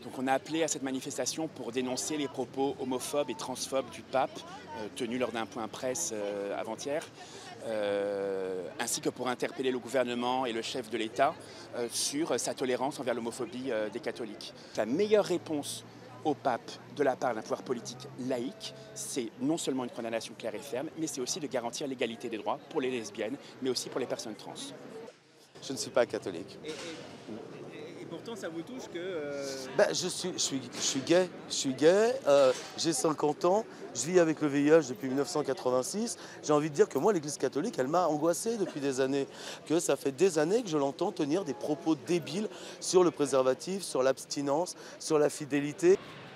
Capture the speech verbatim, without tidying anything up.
Donc on a appelé à cette manifestation pour dénoncer les propos homophobes et transphobes du pape, euh, tenus lors d'un point presse euh, avant-hier, euh, ainsi que pour interpeller le gouvernement et le chef de l'État euh, sur sa tolérance envers l'homophobie euh, des catholiques. La meilleure réponse au pape de la part d'un pouvoir politique laïque, c'est non seulement une condamnation claire et ferme, mais c'est aussi de garantir l'égalité des droits pour les lesbiennes, mais aussi pour les personnes trans. Je ne suis pas catholique. Et, et, et pourtant, ça vous touche que... Euh... Ben, je, suis, je, suis, je suis gay, je suis gay, euh, j'ai cinquante ans, je vis avec le V I H depuis mille neuf cent quatre-vingt-six. J'ai envie de dire que moi, l'Église catholique, elle m'a angoissé depuis des années. Que ça fait des années que je l'entends tenir des propos débiles sur le préservatif, sur l'abstinence, sur la fidélité.